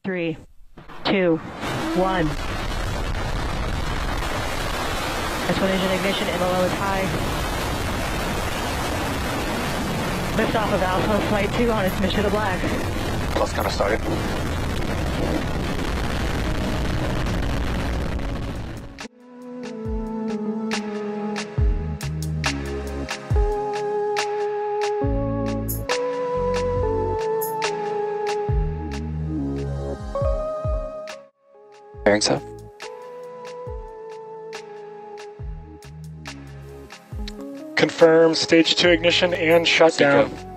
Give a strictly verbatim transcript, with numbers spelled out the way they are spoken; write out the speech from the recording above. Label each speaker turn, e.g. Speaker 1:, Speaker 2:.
Speaker 1: three, two, one. S one engine ignition, M L O is high. Liftoff of Alpha Flight two on its mission to black.
Speaker 2: Plus kind of started. Bearing south.
Speaker 3: Confirm stage two ignition and shutdown.